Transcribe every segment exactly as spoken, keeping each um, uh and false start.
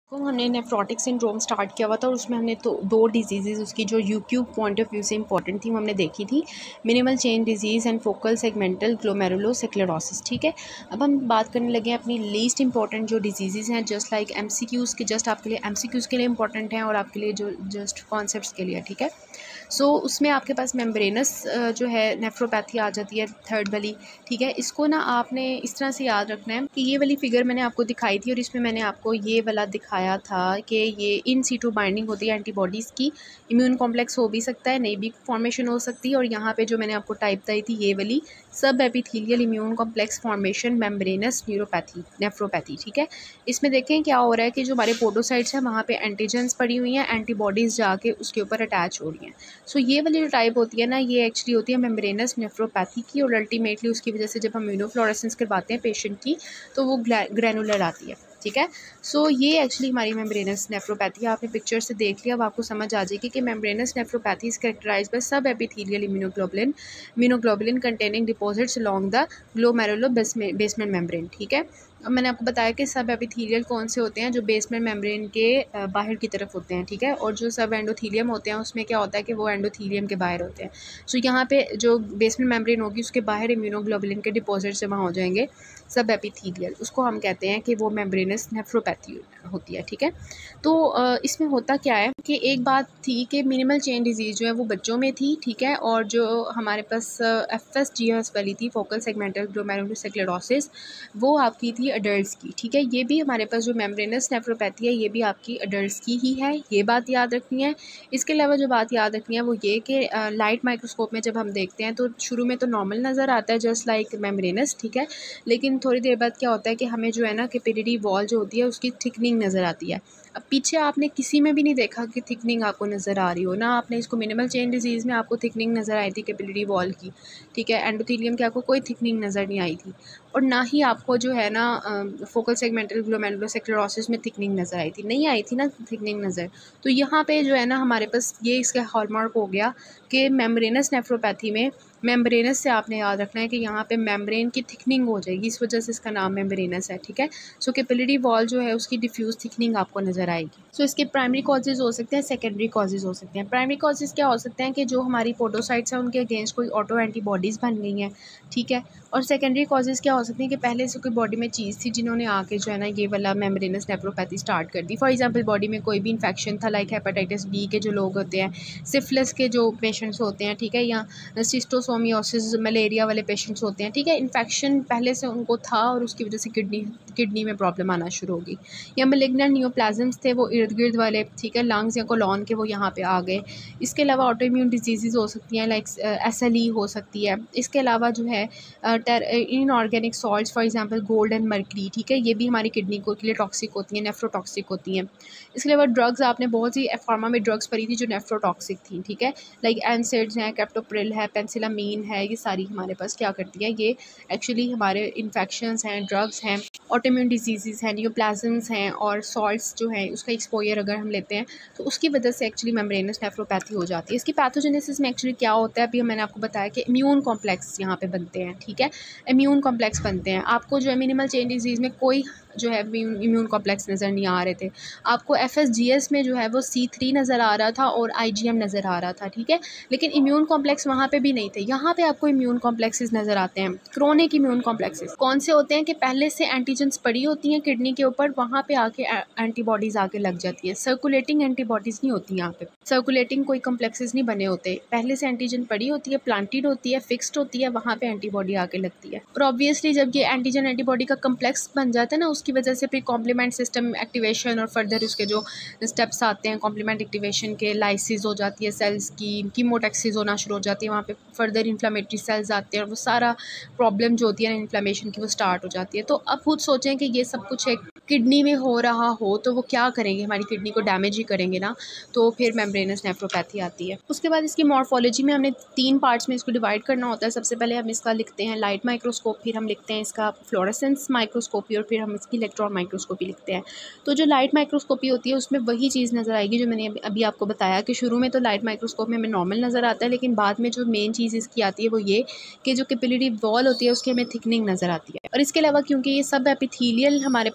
को हमने nephrotic syndrome start किया हुआ था और उसमें हमने तो दो डिजीज़ उसकी जो यूक्यू पॉइंट ऑफ व्यू से इंपॉर्टेंट थी वो हमने देखी थी, minimal change disease and focal segmental glomerulosclerosis. ठीक है, अब हम बात करने लगे हैं अपनी लीस्ट इंपॉर्टेंट जो डिजीज़ हैं, जस्ट लाइक एमसीक्यूज़ के, जस्ट आपके लिए एमसीक्यूज़ के लिए इंपॉर्टेंट हैं और आपके लिए जो जस्ट कॉन्सेप्ट्स के लिए। ठीक है, सो so, उसमें आपके पास मेम्ब्रेनस जो है नेफ्रोपैथी आ जाती है थर्ड वाली। ठीक है, इसको ना आपने इस तरह से याद रखना है कि ये वाली फिगर मैंने आपको दिखाई थी और इसमें मैंने आपको ये वाला दिखाया था कि ये इन सीटू बाइंडिंग होती है एंटीबॉडीज़ की। इम्यून कॉम्प्लेक्स हो भी सकता है, नहीं भी फॉर्मेशन हो सकती है। और यहाँ पे जो मैंने आपको टाइप बताई थी ये वाली subepithelial immune complex formation membranous neuropathy nephropathy. ठीक है, इसमें देखें क्या हो रहा है कि जो हमारे पोडोसाइट्स हैं वहाँ पे एंटीजेंस पड़ी हुई हैं, एंटीबॉडीज़ जाके उसके ऊपर अटैच हो रही हैं। सो so, ये वाली जो टाइप होती है ना, ये एक्चुअली होती है मेम्ब्रेनस नेफ्रोपैथी की और अल्टीमेटली उसकी वजह से जब हम इम्यूनोफ्लोरेसेंस करवाते हैं पेशेंट की तो वो ग्रैनुलर आती है। ठीक है, सो so, ये एक्चुअली हमारी मेम्ब्रेनस नेफ्रोपैथी है। आपने पिक्चर से देख लिया, अब आपको समझ आ जाएगी कि membranous nephropathy is characterised by subepithelial immunoglobulin immunoglobulin containing deposits along the glomerular basement membrane. ठीक है, अब मैंने आपको बताया कि सब एपिथेलियल कौन से होते हैं, जो बेसमेंट मेम्ब्रेन के बाहर की तरफ होते हैं। ठीक है, और जो सब एंडोथीलियम होते हैं उसमें क्या होता है कि वो एंडोथीलियम के बाहर होते हैं। सो so, यहाँ पे जो बेसमेंट मेम्ब्रेन होगी उसके बाहर इम्यूनोग्लोबुलिन के डिपॉजिट जमा हो जाएंगे सब एपिथेलियल, उसको हम कहते हैं कि वो मेम्ब्रेनस नेफ्रोपैथी होती है। ठीक है, तो इसमें होता क्या है कि एक बात थी कि मिनिमल चेन डिजीज़ जो है वो बच्चों में थी। ठीक है, और जो हमारे पास एफ एस जी एस वाली थी फोकल सेगमेंटल ग्लोमेरुलोस्क्लेरोसिस वो आपकी थी अडल्ट्स की। ठीक है, ये भी हमारे पास जो मेम्ब्रेनस नेफ्रोपैथी है ये भी आपकी अडल्ट्स की ही है, ये बात याद रखनी है। इसके अलावा जो बात याद रखनी है वो ये कि लाइट माइक्रोस्कोप में जब हम देखते हैं तो शुरू में तो नॉर्मल नज़र आता है जस्ट लाइक मेम्ब्रेनस। ठीक है, लेकिन थोड़ी देर बाद क्या होता है कि हमें जो है ना कैपिलरी वॉल जो होती है उसकी थिकनिंग नज़र आती है। अब पीछे आपने किसी में भी नहीं देखा कि थिकनिंग आपको नज़र आ रही हो ना, आपने इसको मिनिमल चेन डिजीज़ में आपको थिकनिंग नज़र आई थी कैपिलरी वॉल की। ठीक है, एंडोथेलियम की आपको कोई थिकनिंग नज़र नहीं आई थी और ना ही आपको जो है ना फोकल सेगमेंटल ग्लोमेरुलोस्क्लेरोसिस में थिकनिंग नज़र आई थी, नहीं आई थी ना थिकनिंग नज़र। तो यहाँ पे जो है ना हमारे पास ये इसका हॉलमार्क हो गया कि मेम्ब्रेनस नेफ्रोपैथी में मेम्ब्रेनस से आपने याद रखना है कि यहाँ पे मेम्ब्रेन की थिकनिंग हो जाएगी, इस वजह से इसका नाम मेम्ब्रेनस है। ठीक है, सो कैपिलरी वॉल जो है उसकी डिफ्यूज़ थिकनिंग आपको नज़र आएगी। सो इसके प्राइमरी कॉजेज़ हो सकते हैं, सेकेंडरी कॉजेज़ हो सकते हैं। प्राइमरी कॉजेज़ क्या हो सकते हैं कि जो हमारी पोडोसाइट्स हैं उनके अगेंस्ट कोई ऑटो एंटीबॉडीज़ बन गई हैं। ठीक है, और सेकेंडरी कॉजेज़ क्या हो सकती हैं कि पहले से कोई बॉडी में चीज़ थी जिन्होंने आके जो है ना ये वाला मेम्ब्रेनस नेफ्रोपैथी स्टार्ट कर दी। फॉर एग्जांपल बॉडी में कोई भी इन्फेक्शन था, लाइक हेपेटाइटिस बी के जो लोग होते हैं, सिफिलिस के जो पेशेंट्स होते हैं। ठीक है, या सिस्टोसोमियोसिस मलेरिया वाले पेशेंट्स होते हैं। ठीक है, इन्फेक्शन पहले से उनको था और उसकी वजह से किडनी किडनी में प्रॉब्लम आना शुरू हो गई। या मेलिग्नेंट नियोप्लाज्म्स थे वो इर्द गिर्द वाले, ठीक है, लंग्स या कोलॉन के, वो यहाँ पे आ गए। इसके अलावा ऑटो इम्यून डिजीज़ हो सकती हैं, लाइक एस एल ई हो सकती है। इसके अलावा जो है inorganic salts, for example gold and mercury. ठीक है, ये भी हमारी किडनी को के लिए टॉक्सिक होती हैं, नेफ्रोटॉक्सिक होती हैं। इसके अलावा ड्रग्स, आपने बहुत सी फार्मा में ड्रग्स पढ़ी थी जो नेफ्रोटॉक्सिक थी। ठीक है, लाइक एनसेड्स हैं, कैप्टोप्रिल है, पेंसिलामीन है, ये सारी हमारे पास क्या करती है, ये एक्चुअली हमारे इन्फेक्शंस हैं, ड्रग्स हैं, ऑटोइम्यून डिजीज़ हैं, नियोप्लाज्म्स हैं और सॉल्ट्स जो हैं उसका एक्सपोजर अगर हम लेते हैं तो उसकी वजह से एक्चुअली मेम्ब्रेनस नेफ्रोपैथी हो जाती है। इसकी पैथोजेनेसिस में एक्चुअली क्या होता है, अभी मैंने आपको बताया कि इम्यून कॉम्प्लेक्स यहाँ पे बनते हैं। ठीक है, इम्यून कॉम्प्लेक्स बनते हैं। आपको जो है मिनिमल चेन डिजीज़ में कोई जो है इम्यून कॉम्प्लेक्स नज़र नहीं आ रहे थे, आपको एफ एस जी एस में जो है वो सी थ्री नज़र आ रहा था और आई जी एम नज़र आ रहा था। ठीक है, लेकिन इम्यून कॉम्प्लेक्स वहाँ पे भी नहीं थे। यहाँ पे आपको इम्यून कॉम्प्लेक्सेस नज़र आते हैं। क्रोनिक इम्यून कॉम्प्लेक्सेस कौन से होते हैं कि पहले से एंटीजेंस पड़ी होती हैं किडनी के ऊपर, वहाँ पे आके एंटीबॉडीज़ आके लग जाती है। सर्कुलेटिंग एंटीबॉडीज़ नहीं होती यहाँ पे, सर्कुलेटिंग कोई कॉम्प्लेक्सेस नहीं बने होते, पहले से एंटीजन पड़ी होती है, प्लांटेड होती है, फिक्स्ड होती है, वहाँ पे एंटीबॉडी आके लगती है। और ऑब्वियसली जब ये एंटीजन एंटीबॉडी का कम्प्लेक्स बन जाता है ना, उसकी वजह से फिर कॉम्प्लीमेंट सिस्टम एक्टिवेशन और फर्दर उसके जो स्टेप्स आते हैं कॉम्प्लीमेंट एक्टिवेशन के, लाइसिस हो जाती है सेल्स की, कीमोटैक्सिस होना शुरू हो जाती है, वहाँ पे फर्दर इन्फ्लेमेटरी सेल्स आते हैं और वो सारा प्रॉब्लम जो होती है ना इन्फ्लेमेशन की वो स्टार्ट हो जाती है। तो अब खुद सोचें कि ये सब कुछ एक किडनी में हो रहा हो तो वो क्या करेंगे, हमारी किडनी को डैमेज ही करेंगे ना, तो फिर मेम्ब्रेनस नेफ्रोपैथी आती है। उसके बाद इसकी मॉर्फोलॉजी में हमने तीन पार्ट्स में इसको डिवाइड करना होता है। सबसे पहले हम इसका लिखते हैं लाइट माइक्रोस्कोप, फिर हम लिखते हैं इसका फ्लोरेसेंस माइक्रोस्कोपी और फिर हम इसकी इलेक्ट्रॉन माइक्रोस्कोपी लिखते हैं। तो जो लाइट माइक्रोस्कोपी होती है उसमें वही चीज़ नज़र आएगी जो मैंने अभी आपको बताया कि शुरू में तो लाइट माइक्रोस्कोप में हमें नॉर्मल नज़र आता है, लेकिन बाद में जो मेन चीज़ इसकी आती है वो ये कि जो कैपिलरी वॉल होती है उसकी हमें थिकनिंग नज़र आती है। और इसके अलावा क्योंकि ये सब एपिथेलियल हमारे पास डिफेक्ट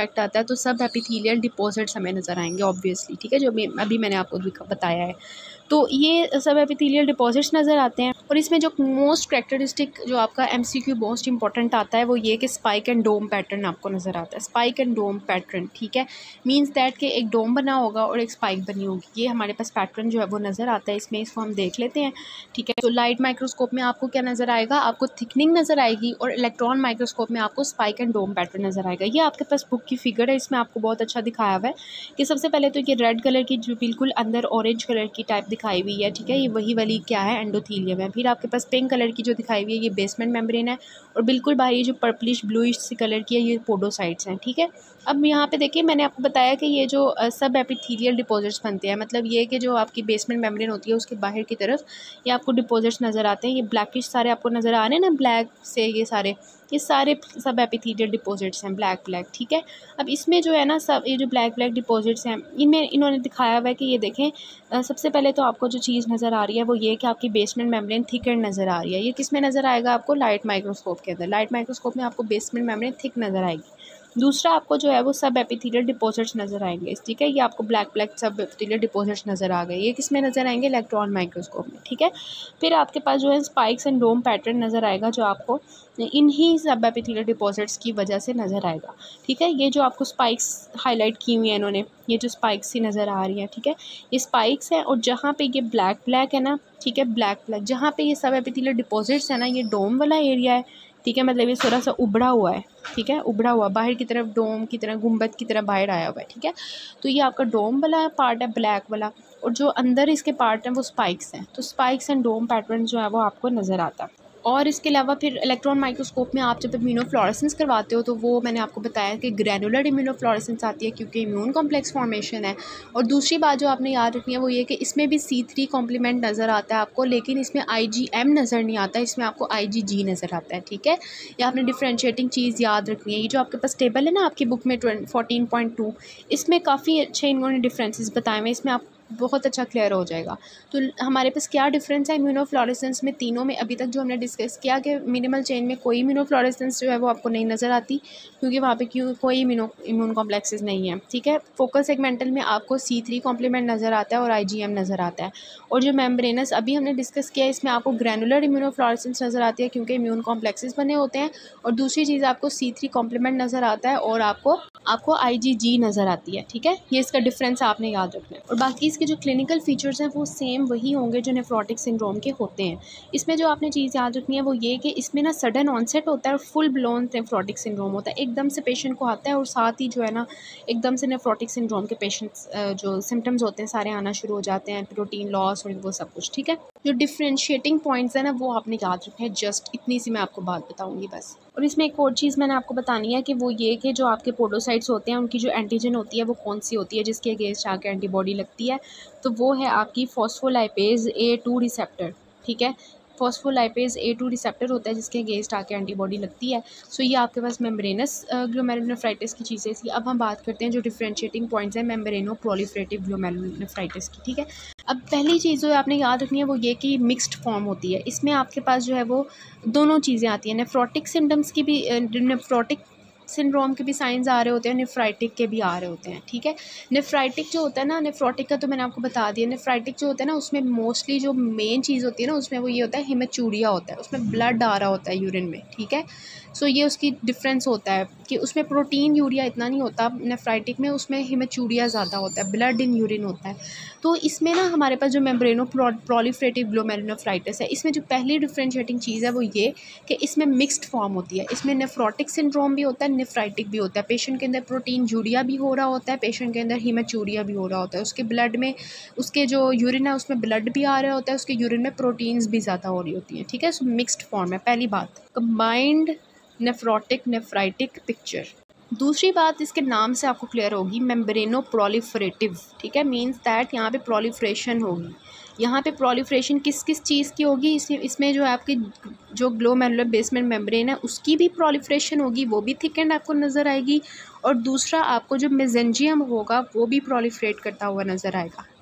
इफेक्ट आता है तो सब एपिथेलियल डिपॉजिट्स हमें नज़र आएंगे ऑब्वियसली, ठीक है, जो अभी अभी मैंने आपको बताया है। तो ये सब एपिथेलियल डिपॉजिट्स नज़र आते हैं। और इसमें जो मोस्ट कैरेक्टरिस्टिक जो आपका एमसीक्यू मोस्ट इंपॉर्टेंट आता है वो ये कि स्पाइक एंड डोम पैटर्न आपको नज़र आता है। स्पाइक एंड डोम पैटर्न, ठीक है, मींस दैट कि एक डोम बना होगा और एक स्पाइक बनी होगी। ये हमारे पास पैटर्न जो है वो नज़र आता है इसमें। इसको हम देख लेते हैं, ठीक है। तो लाइट माइक्रोस्कोप में आपको क्या नज़र आएगा, आपको थिकनिंग नज़र आएगी, और इलेक्ट्रॉन माइक्रोस्कोप में आपको स्पाइक एंड डोम पैटर्न नज़र आएगा। ये आपके पास बुक की फिगर है, इसमें आपको बहुत अच्छा दिखाया हुआ है कि सबसे पहले तो ये रेड कलर की जो बिल्कुल अंदर ऑरेंज कलर की टाइप दिखाई हुई है, ठीक है, ये वही वाली क्या है, एंडोथीलियम है। फिर आपके पास पिंक कलर की जो दिखाई हुई है ये बेसमेंट मेम्ब्रेन है, और बिल्कुल बाहर ये जो पर्पलिश ब्लूइश सी कलर की है ये पोडोसाइट्स हैं, ठीक है। अब यहाँ पे देखिए मैंने आपको बताया कि ये जो सब एपिथेलियल डिपॉजिट्स बनते हैं, मतलब ये कि जो आपकी बेसमेंट मेम्ब्रेन होती है उसके बाहर की तरफ ये आपको डिपॉजिट्स नज़र आते हैं। ये ब्लैकिश सारे आपको नज़र आ रहे हैं ना, ब्लैक से ये सारे ये सारे सब एपिथेलियल डिपॉजिट्स हैं, ब्लैक ब्लैक, ठीक है। अब इसमें जो है ना सब ये जो ब्लैक ब्लैक डिपॉजिट्स हैं इनमें इन्होंने दिखाया हुआ है कि ये देखें, सबसे पहले तो आपको जो चीज़ नज़र आ रही है वो ये कि आपकी बेसमेंट मेम्ब्रेन थिकन नज़र आ रही है। ये किस में नज़र आएगा आपको, लाइट माइक्रोस्कोप के अंदर। लाइट माइक्रोस्कोप में आपको बेसमेंट मेम्ब्रेन थिक नज़र आएगी। दूसरा आपको जो है वो सब एपिथेलियल डिपॉजिट्स नज़र आएंगे, ठीक है। ये आपको black black subepithelial deposits नज़र आ गए। ये किस में नज़र आएंगे, इलेक्ट्रॉन माइक्रोस्कोप में, ठीक है। फिर आपके पास जो है स्पाइक्स एंड डोम पैटर्न नज़र आएगा जो आपको इन्हीं सब एपिथेलियल डिपॉजिट्स की वजह से नज़र आएगा, ठीक है। ये जो आपको स्पाइक्स हाईलाइट की हुई है इन्होंने, ये जो स्पाइक्स ही नज़र आ रही हैं, ठीक है, ये स्पाइक्स हैं। और जहाँ पे ये ब्लैक ब्लैक है ना, ठीक है, ब्लैक ब्लैक जहाँ पे ये सब एपिथेलियल डिपॉजिट्स है ना, ये डोम वाला एरिया है, ठीक है, मतलब ये थोड़ा सा उभड़ा हुआ है, ठीक है, उभड़ा हुआ बाहर की तरफ डोम की तरह गुंबद की तरह बाहर आया हुआ है, ठीक है। तो ये आपका डोम वाला पार्ट है ब्लैक वाला, और जो अंदर इसके पार्ट हैं वो स्पाइक्स हैं। तो स्पाइक्स एंड डोम पैटर्न जो है वो आपको नज़र आता है। और इसके अलावा फिर इलेक्ट्रॉन माइक्रोस्कोप में आप जब इम्यूनोफ्लोरेसेंस करवाते हो तो वो मैंने आपको बताया कि ग्रैनुलर इम्यूनोफ्लोरेसेंस आती है क्योंकि इम्यून कॉम्प्लेक्स फॉर्मेशन है। और दूसरी बात जो आपने याद रखनी है वो ये कि इसमें भी सी थ्री कॉम्प्लीमेंट नज़र आता है आपको, लेकिन इसमें आई जी एम नज़र नहीं आता, इसमें आपको आई जी जी नज़र आता है, ठीक है। ये आपने डिफ्रेंशिएटिंग चीज़ याद रखनी है। ये जो आपके पास टेबल है ना आपकी बुक में फोर्टीन पॉइंट टू, इसमें काफ़ी अच्छे इन्होंने डिफरेंसेस बताए हुए, इसमें आप बहुत अच्छा क्लियर हो जाएगा। तो हमारे पास क्या डिफरेंस है इम्यूनोफ्लोरेसेंस में, तीनों में अभी तक जो हमने डिस्कस किया कि मिनिमल चेन में कोई इम्यूनोफ्लोरेसेंस जो है वो आपको नहीं नज़र आती क्योंकि वहाँ पे क्यों कोई इम्यूनो इम्यून कॉम्प्लेक्सेस नहीं है, ठीक है। फोकल सेगमेंटल में आपको सी थ्री कॉम्प्लीमेंट नज़र आता है और आई जी एम नज़र आता है। और जो मेम्ब्रेनस अभी हमने डिस्कस किया इसमें आपको ग्रैनुलर इम्यूनोफ्लोरेसेंस नज़र आती है क्योंकि इम्यून कॉम्प्लेक्सेस बने होते हैं। और दूसरी चीज़ आपको सी थ्री कॉम्प्लीमेंट नज़र आता है और आपको आपको आई जी जी नज़र आती है, ठीक है। ये इसका डिफरेंस आपने याद रखना है। और बाकी इसके जो क्लिनिकल फीचर्स हैं वो सेम वही होंगे जो नेफ्रोटिक सिंड्रोम के होते हैं। इसमें जो आपने चीज़ याद रखनी है वो ये कि इसमें ना सडन ऑनसेट होता है और फुल ब्लोन नेफ्रोटिक सिंड्रोम होता है, एकदम से पेशेंट को आता है और साथ ही जो है ना एकदम से नेफ्रोटिक सिंड्रोम के पेशेंट्स जो सिम्टम्स होते हैं सारे आना शुरू हो जाते हैं, प्रोटीन लॉस और वो सब कुछ, ठीक है। जो डिफ्रेंशिएटिंग पॉइंट्स हैं ना वो आपने याद रखना है, जस्ट इतनी सी मैं आपको बात बताऊंगी बस। और इसमें एक और चीज़ मैंने आपको बतानी है कि वो ये कि जो आपके पोडोसाइट्स होते हैं उनकी जो एंटीजन होती है वो कौन सी होती है जिसके अगेंस्ट आके एंटीबॉडी लगती है, तो वो है आपकी फॉस्फोलाइपेज ए टू रिसेप्टर, ठीक है। फॉस्फोलाइपेज ए टू रिसेप्टर होता है जिसके अगेंस्ट आके एंटीबॉडी लगती है। सो ये आपके पास मेम्ब्रेनस ग्लोमेरुलोनेफ्राइटिस की चीज़ें थी। अब हम बात करते हैं जो डिफरेंशिएटिंग पॉइंट्स हैं मेम्ब्रेनो प्रोलिफरेटिव ग्लोमेरुलोनेफ्राइटिस की, ठीक है। अब पहली चीज़ जो आपने याद रखनी है वो ये कि मिक्स्ड फॉर्म होती है। इसमें आपके पास जो है वो दोनों चीज़ें आती हैं, नेफ्रोटिक सिम्टम्स की भी, नेफ्रोटिक सिंड्रोम के भी साइंस आ रहे होते हैं, नेफ्राइटिक के भी आ रहे होते हैं, ठीक है। नेफ्राइटिक जो होता है ना, नेफ्रोटिक का तो मैंने आपको बता दिया। नेफ्राइटिक जो होता है ना उसमें मोस्टली जो मेन चीज़ होती है ना उसमें वो ये होता है हेमेचूरिया होता है, उसमें ब्लड आ रहा होता है यूरिन में, ठीक है। सो ये उसकी डिफरेंस होता है कि उसमें प्रोटीन यूरिया इतना नहीं होता, नेफ्राइटिक में उसमें हेमेचूरिया ज़्यादा होता है, ब्लड इन यूरिन होता है। तो इसमें ना हमारे पास जो मेम्ब्रेनो प्रोलिफरेटिव ग्लोमेरुलोनेफ्राइटिस है इसमें जो पहली डिफरेंशिएटिंग चीज़ है वो ये कि इसमें मिक्स्ड फॉर्म होती है। इसमें नेफ्रोटिक सिंड्रोम भी होता है, नेफ्राइटिक भी होता है। पेशेंट के अंदर प्रोटीन यूरिया भी हो रहा होता है, पेशेंट के अंदर हेमेचूरिया भी हो रहा होता है, उसके ब्लड में उसके जो यूरिन है उसमें ब्लड भी आ रहा होता है, उसके यूरिन में प्रोटीन्स भी ज़्यादा हो रही होती हैं, ठीक है। सो मिक्स्ड फॉर्म है पहली बात, कंबाइंड नेफ्रोटिक नेफ्राइटिक पिक्चर। दूसरी बात इसके नाम से आपको क्लियर होगी, मेम्ब्रेनो प्रोलिफरेटिव, ठीक है, मींस दैट यहाँ पे प्रोलिफरेशन होगी। यहाँ पे प्रोलिफरेशन किस किस चीज़ की होगी, इसमें इसमें जो है आपकी जो ग्लोमेरुलर बेसमेंट मेम्ब्रेन है उसकी भी प्रोलिफरेशन होगी, वो भी थिकेंड आपको नज़र आएगी। और दूसरा आपको जो मेसेंजियम होगा वो भी प्रोलिफरेट करता हुआ नज़र आएगा,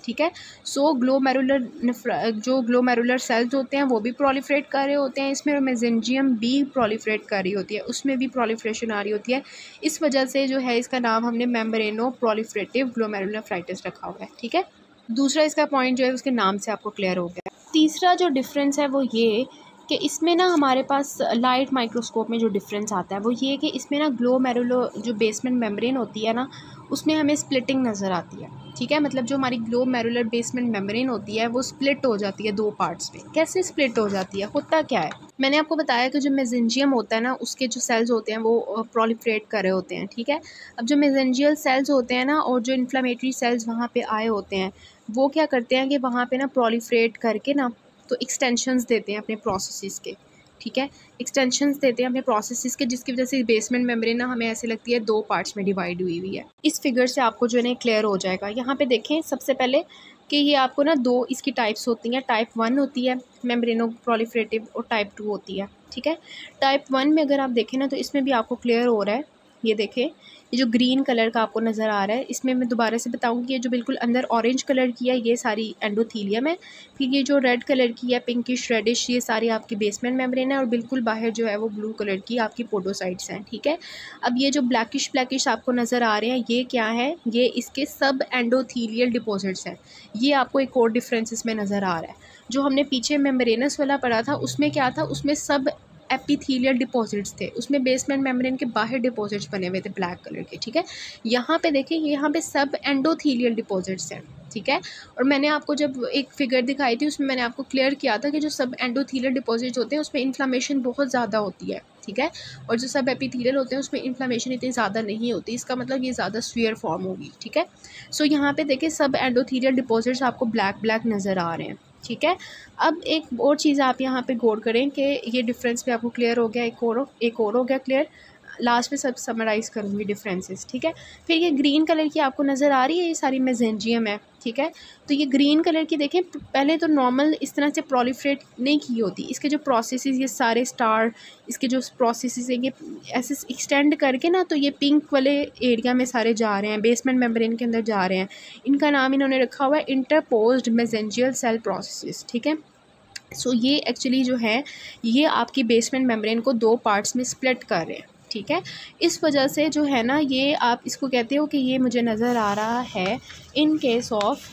ठीक है। सो ग्लोमेरुलर जो ग्लोमेरुलर सेल्स होते हैं वो भी प्रोलिफरेट कर रहे होते हैं इसमें, और मेसेंजियम भी प्रोलिफरेट कर रही होती है, उसमें भी प्रोलिफरेशन आ रही होती है। इस वजह से जो है इसका नाम हमने मेम्ब्रेनो प्रोलिफरेटिव ग्लोमेरुलोनेफ्राइटिस रखा हुआ है, ठीक है। दूसरा इसका पॉइंट जो है उसके नाम से आपको क्लियर हो गया। तीसरा जो डिफरेंस है वो ये कि इसमें ना हमारे पास लाइट माइक्रोस्कोप में जो डिफरेंस आता है वो ये कि इसमें ना ग्लोमेरुलो जो बेसमेंट मेम्ब्रेन होती है ना उसमें हमें स्प्लिटिंग नज़र आती है, ठीक है। मतलब जो हमारी ग्लोमेरुलर बेसमेंट मेम्ब्रेन होती है वो स्प्लिट हो जाती है दो पार्ट्स में। कैसे स्प्लिट हो जाती है, होता क्या है, मैंने आपको बताया कि जो मेसेंजियम होता है ना उसके जो सेल्स होते हैं वो प्रोलिफरेट कर रहे होते हैं, ठीक है। अब जो मेसेंजियल सेल्स होते हैं ना और जो इन्फ्लामेटरी सेल्स वहाँ पे आए होते हैं वो क्या करते हैं कि वहाँ पे ना प्रोलिफरेट करके ना तो एक्सटेंशंस देते हैं अपने प्रोसेसेस के, ठीक है। एक्सटेंशंस देते हैं अपने प्रोसेसेस के, जिसकी वजह से बेसमेंट मेम्ब्रेन ना हमें ऐसे लगती है दो पार्ट्स में डिवाइड हुई हुई है। इस फिगर से आपको जो है ना क्लियर हो जाएगा। यहाँ पे देखें सबसे पहले कि ये आपको ना दो इसकी टाइप्स होती हैं। टाइप वन होती है मेम्ब्रेनो प्रोलिफरेटिव और टाइप टू होती है, ठीक है। टाइप वन में अगर आप देखें ना तो इसमें भी आपको क्लियर हो रहा है। ये देखें, ये जो ग्रीन कलर का आपको नज़र आ रहा है इसमें मैं दोबारा से बताऊंगी, ये जो बिल्कुल अंदर ऑरेंज कलर की है ये सारी एंडोथीलियम है। फिर ये जो रेड कलर की है पिंकिश रेडिश ये सारी आपकी बेसमेंट मेम्ब्रेन है, और बिल्कुल बाहर जो है वो ब्लू कलर की आपकी पोडोसाइट्स हैं, ठीक है। अब ये जो ब्लैकिश ब्लैकिश आपको नज़र आ रहे हैं ये क्या है, ये इसके सब एंडोथीलियल डिपॉजिट्स हैं। ये आपको एक और डिफरेंस इसमें नज़र आ रहा है। जो हमने पीछे मेम्ब्रेनस वाला पढ़ा था उसमें क्या था, उसमें सब एपिथेलियल डिपॉजिट्स थे, उसमें बेसमेंट मेम्ब्रेन के बाहर डिपॉजिट्स बने हुए थे ब्लैक कलर के, ठीक है। यहाँ पे देखिए यहाँ पे सब एंडोथेलियल डिपॉजिट्स हैं, ठीक है। और मैंने आपको जब एक फिगर दिखाई थी उसमें मैंने आपको क्लियर किया था कि जो सब एंडोथेलियल डिपॉजिट्स होते हैं उसमें इन्फ्लामेशन बहुत ज़्यादा होती है, ठीक है। और जो सब एपिथेलियल होते हैं उसमें इन्फ्लामेशन इतनी ज़्यादा नहीं होती, इसका मतलब ये ज़्यादा स्फीयर फॉर्म होगी, ठीक है। सो यहाँ पे देखिए सब एंडोथेलियल डिपॉजिट्स आपको ब्लैक ब्लैक नज़र आ रहे हैं, ठीक है। अब एक और चीज़ आप यहाँ पे गौर करें कि ये डिफरेंस भी आपको क्लियर हो गया, एक और एक और हो गया क्लियर। लास्ट में सब समराइज़ करूँगी डिफरेंसेस, ठीक है। फिर ये ग्रीन कलर की आपको नज़र आ रही है ये सारी मेसेंजियम है, ठीक है। तो ये ग्रीन कलर की देखें पहले तो नॉर्मल इस तरह से प्रोलिफरेट नहीं की होती, इसके जो प्रोसेसेस ये सारे स्टार इसके जो प्रोसेसेस हैं ये ऐसे एक्सटेंड करके ना तो ये पिंक वाले एरिया में सारे जा रहे हैं, बेसमेंट मेम्ब्रेन के अंदर जा रहे हैं। इनका नाम इन्होंने रखा हुआ है इंटरपोज्ड मेसेंजियल सेल प्रोसेसेस, ठीक है। सो so, ये एक्चुअली जो है ये आपकी बेसमेंट मेम्ब्रेन को दो पार्ट्स में स्प्लिट कर रहे हैं, ठीक है। इस वजह से जो है ना ये आप इसको कहते हो कि ये मुझे नज़र आ रहा है in case of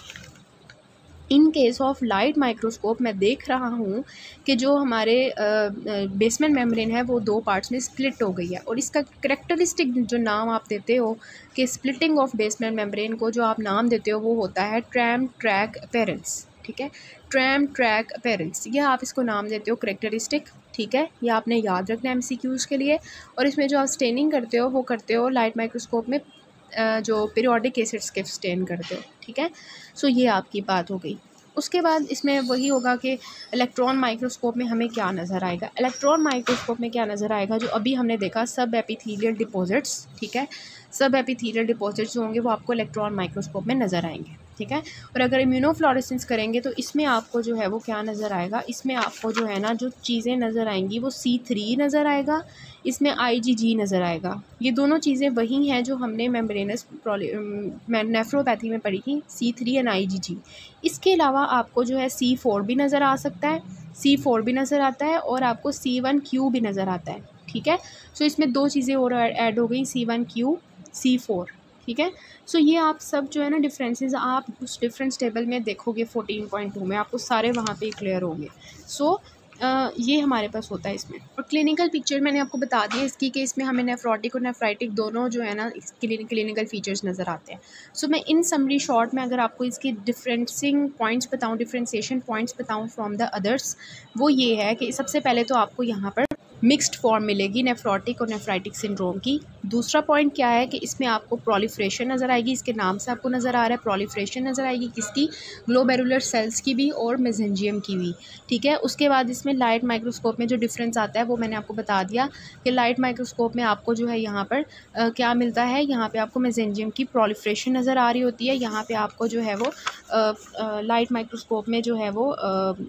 in case of light microscope मैं देख रहा हूँ कि जो हमारे बेसमेंट मेम्ब्रेन है वो दो पार्ट्स में स्प्लिट हो गई है। और इसका करेक्टरिस्टिक जो नाम आप देते हो कि स्प्लिटिंग ऑफ बेसमेंट मेम्ब्रेन को जो आप नाम देते हो वो होता है ट्रैम ट्रैक अपीयरेंस, ठीक है। ट्रैम ट्रैक अपीयरेंस ये आप इसको नाम देते हो करेक्टरिस्टिक, ठीक है। ये आपने याद रखना है एमसीक्यूज़ के लिए। और इसमें जो आप स्टेनिंग करते हो वो करते हो लाइट माइक्रोस्कोप में जो पीरियोडिक एसिड्स के स्टेन करते हो, ठीक है। सो ये आपकी बात हो गई। उसके बाद इसमें वही होगा कि इलेक्ट्रॉन माइक्रोस्कोप में हमें क्या नज़र आएगा। इलेक्ट्रॉन माइक्रोस्कोप में क्या नज़र आएगा, जो अभी हमने देखा सब एपिथेलियल डिपॉजिट्स, ठीक है। सब एपिथेलियल डिपॉजिट्स जो होंगे वो आपको इलेक्ट्रॉन माइक्रोस्कोप में नज़र आएंगे, ठीक है। और अगर इम्यूनोफ्लोरेसेंस करेंगे तो इसमें आपको जो है वो क्या नज़र आएगा, इसमें आपको जो है ना जो चीज़ें नज़र आएंगी वो सी थ्री नज़र आएगा, इसमें आई जी जी नज़र आएगा। ये दोनों चीज़ें वही हैं जो हमने मेम्ब्रेनस नेफ्रोपैथी में पढ़ी थी, सी थ्री एंड आई जी जी। इसके अलावा आपको जो है सी फोर भी नज़र आ सकता है, सी फोर भी नज़र आता है और आपको सी वन क्यू भी नज़र आता है, ठीक है। सो इसमें दो चीज़ें और ऐड हो गई, C one Q C four, ठीक है। सो ये आप सब जो है ना डिफरेंसेस आप उस डिफरेंस टेबल में देखोगे फोर्टीन पॉइंट टू में आपको सारे वहाँ पे क्लियर होंगे। सो Uh, ये हमारे पास होता है इसमें। और क्लिनिकल पिक्चर मैंने आपको बता दिया इसकी कि इसमें हमें नेफ्रोटिक और नेफ्राइटिक दोनों जो है ना क्लिनिकल फीचर्स नज़र आते हैं। सो so, मैं इन समरी शॉर्ट में अगर आपको इसकी डिफरेंसिंग पॉइंट्स बताऊं, डिफरेंशिएशन पॉइंट्स बताऊं फ्रॉम द अदर्स, वो ये है कि सबसे पहले तो आपको यहाँ पर मिक्स्ड फॉर्म मिलेगी नेफ्रोटिक और नेफ्राइटिक सिंड्रोम की। दूसरा पॉइंट क्या है कि इसमें आपको प्रोलिफरेशन नज़र आएगी, इसके नाम से आपको नज़र आ रहा है प्रोलिफरेशन नज़र आएगी, किसकी, ग्लोमेरुलर सेल्स की भी और मेसेंजियम की भी, ठीक है। उसके बाद इसमें लाइट माइक्रोस्कोप में जो डिफरेंस आता है वो मैंने आपको बता दिया कि लाइट माइक्रोस्कोप में आपको जो है यहाँ पर आ, क्या मिलता है, यहाँ पे आपको मेसेंजियम की प्रोलिफरेशन नज़र आ रही होती है। यहाँ पे आपको जो है वो आ, आ, लाइट माइक्रोस्कोप में जो है वो आ,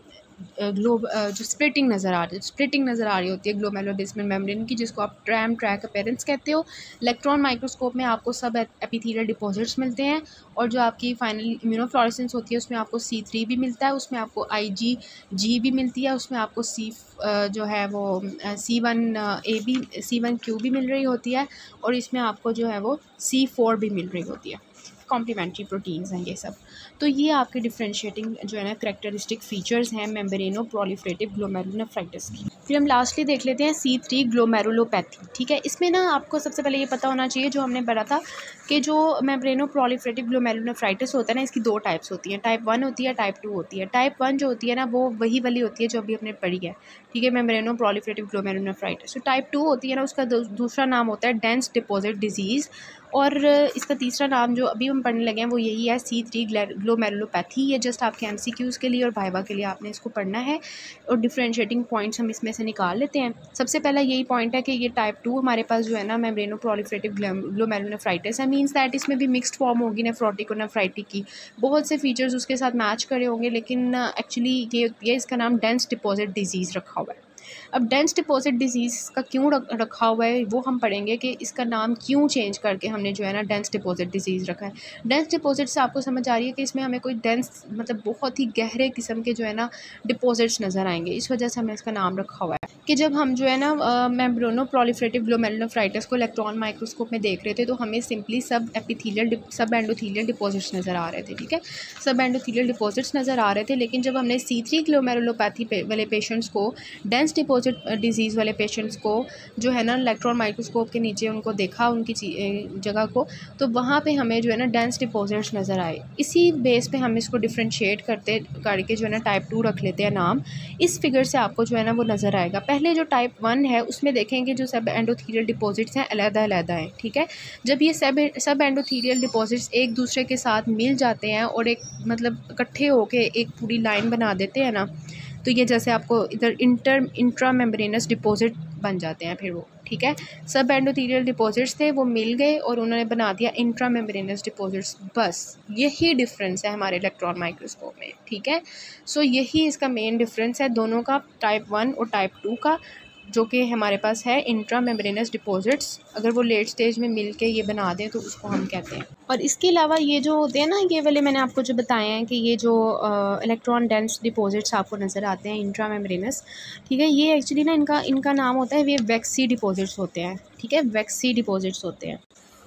ग्लो जो स्प्लिटिंग नज़र आ रही है स्प्लिटिंग नज़र आ रही होती है ग्लोमेरुलोबेसमेंट मेम्ब्रेन की, जिसको आप ट्रैम ट्रैक अपीयरेंस कहते हो। इलेक्ट्रॉन माइक्रोस्कोप में आपको सब एपिथेलियल डिपॉजिट्स मिलते हैं, और जो आपकी फाइनल इम्यूनोफ्लोरेसेंस होती है उसमें आपको सी थ्री भी मिलता है, उसमें आपको आई जी जी भी मिलती है, उसमें आपको सी जो है वो C one A B C one Q भी मिल रही होती है, और इसमें आपको जो है वो सी फोर भी मिल रही होती है। कॉम्प्लीमेंट्री प्रोटीन्स हैं ये सब। तो ये आपके डिफरेंशिएटिंग जो है ना करेक्टरिस्टिक फीचर्स हैं मेम्ब्रेनो प्रोलिफरेटिव ग्लोमेरुलोनेफ्राइटिस की। फिर हम लास्टली देख लेते हैं सी थ्री ग्लोमेरुलोपैथी। ठीक है, इसमें ना आपको सबसे पहले ये पता होना चाहिए जो हमने पढ़ा था कि जो मेम्ब्रेनो प्रोलिफरेटिव ग्लोमेरुलोनेफ्राइटिस होता है ना, इसकी दो टाइप्स होती हैं, टाइप वन होती है, टाइप टू होती है। टाइप वन जो होती है ना वो वही वाली होती है जो अभी हमने पढ़ी है, ठीक है, मेम्ब्रेनो प्रोलिफरेटिव ग्लोमेरुलोनेफ्राइटिस। तो टाइप टू होती है ना, उसका दूसरा नाम होता है डेंस डिपॉजिट डिजीज़, और इसका तीसरा नाम जो अभी हम पढ़ने लगे हैं वो यही है सी थ्री ग्लोमेरुलोपैथी। ये जस्ट आपके एम सी क्यूज़ के लिए और वाइवा के लिए आपने इसको पढ़ना है, और डिफरेंशिएटिंग पॉइंट्स हम इसमें से निकाल लेते हैं। सबसे पहला यही पॉइंट है कि ये टाइप टू हमारे पास जो है ना मेम्ब्रेनो प्रोलिफरेटिव ग्लोमेरुलोनेफ्राइटिस है, मीन्स दैट इसमें भी मिक्स्ड फॉर्म होगी नेफ्रोटिक और नेफ्राइटिक की, बहुत से फीचर्स उसके साथ मैच करे होंगे, लेकिन एक्चुअली ये ये इसका नाम डेंस डिपॉजिट डिजीज़ रखा हुआ है। अब डेंस डिपॉजिट डिजीज़ का क्यों रखा हुआ है वो हम पढ़ेंगे कि इसका नाम क्यों चेंज करके हमने जो है ना डेंस डिपॉजिट डिजीज़ रखा है। डेंस डिपॉजिट से आपको समझ आ रही है कि इसमें हमें कोई डेंस मतलब बहुत ही गहरे किस्म के जो है ना डिपॉजिट्स नज़र आएंगे, इस वजह से हमने इसका नाम रखा हुआ है। कि जब हम जो है ना मेम्ब्रेनो प्रोलिफरेटिव ग्लोमेरुलोनेफ्राइटिस को इलेक्ट्रॉन माइक्रोस्कोप में देख रहे थे तो हमें सिंपली सब एपिथेलियल सब एंडोथेलियल डिपॉजिट्स नज़र आ रहे थे, ठीक है, सब एंडोथेलियल डिपॉजिट्स नज़र आ रहे थे। लेकिन जब हमने सी थ्री ग्लोमेरुलोपैथी पे, वाले पेशेंट्स को डेंस डिपॉजिट डिजीज़ वाले पेशेंट्स को जो है ना इलेक्ट्रॉन माइक्रोस्कोप के नीचे उनको देखा उनकी जगह को, तो वहाँ पे हमें जो है ना डेंस डिपॉजिट्स नज़र आए। इसी बेस पे हम इसको डिफ्रेंशिएट करते करके जो है ना टाइप टू रख लेते हैं नाम। इस फिगर से आपको जो है ना वो नज़र आएगा। पहले जो टाइप वन है उसमें देखेंगे जो सब एंडोथेलियल डिपॉजिट्स हैं अलग अलग हैं, ठीक है। जब ये सब सब एंडोथेलियल डिपॉजिट्स एक दूसरे के साथ मिल जाते हैं और एक मतलब इकट्ठे होके एक पूरी लाइन बना देते हैं ना, तो ये जैसे आपको इधर इंटर इंट्रा मेम्ब्रेनस डिपॉजिट बन जाते हैं फिर वो, ठीक है। सब एंडोथेलियल डिपॉजिट्स थे वो मिल गए और उन्होंने बना दिया इंट्रा मेम्ब्रेनस डिपॉजिट्स, बस यही डिफरेंस है हमारे इलेक्ट्रॉन माइक्रोस्कोप में, ठीक है। सो यही इसका मेन डिफरेंस है दोनों का, टाइप वन और टाइप टू का, जो कि हमारे पास है इंट्रा मेम्ब्रेनस डिपॉजिट्स। अगर वो लेट स्टेज में मिल के ये बना दें तो उसको हम कहते हैं। और इसके अलावा ये जो होते हैं ना, ये वाले मैंने आपको जो बताए हैं कि ये जो इलेक्ट्रॉन डेंस डिपॉजिट्स आपको नज़र आते हैं इंट्रा मेम्ब्रेनस, ठीक है, ये एक्चुअली ना इनका इनका नाम होता है, ये वैक्सी डिपॉजिट्स होते हैं, ठीक है, वैक्सी डिपॉजिट्स होते हैं।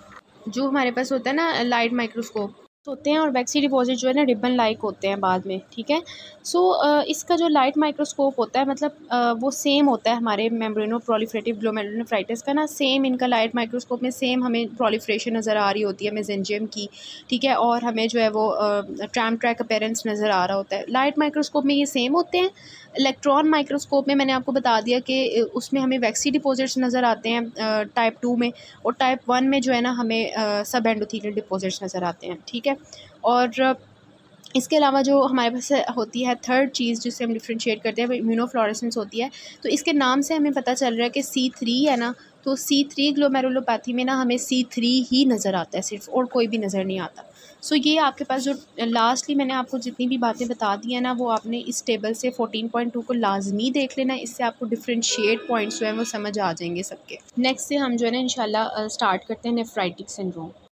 जो हमारे पास होता है ना लाइट माइक्रोस्कोप होते हैं, और वैक्सी डिपॉजिट जो है ना रिबन लाइक होते हैं बाद में, ठीक है। सो so, इसका जो लाइट माइक्रोस्कोप होता है मतलब वो सेम होता है हमारे मेम्ब्रेनो प्रोलिफरेटिव ग्लोमेरुलोनेफ्राइटिस का ना, सेम इनका लाइट माइक्रोस्कोप में सेम हमें प्रोलिफरेशन नज़र आ रही होती है मेसेंजियम की, ठीक है, और हमें जो है वो ट्रैम ट्रैक अपीयरेंस नज़र आ रहा होता है। लाइट माइक्रोस्कोप में ये सेम होते हैं। इलेक्ट्रॉन माइक्रोस्कोप में मैंने आपको बता दिया कि उसमें हमें वैक्सी डिपॉजिट्स नज़र आते हैं टाइप टू में, और टाइप वन में जो है ना हमें सब एंडोथेलियल डिपॉजिट्स नज़र आते हैं, ठीक है। और इसके अलावा जो हमारे पास होती है थर्ड चीज़ जिससे हम डिफ्रेंशिएट करते हैं वो इम्यूनोफ्लोरेसेंस होती है। तो इसके नाम से हमें पता चल रहा है कि सी थ्री है ना, तो सी थ्री ग्लोमेरुलोपैथी में ना हमें सी थ्री ही नज़र आता है सिर्फ, और कोई भी नज़र नहीं आता। सो ये आपके पास जो लास्टली मैंने आपको जितनी भी बातें बता दी हैं ना, वो आपने इस टेबल से फोर्टीन पॉइंट टू को लाजमी देख लेना, इससे आपको डिफ्रेंशिएट पॉइंट्स जो हैं वो समझ आ जाएंगे सबके। नेक्स्ट से हम जो है ना इंशाल्लाह स्टार्ट करते हैं नेफ्राइटिक सिंड्रोम।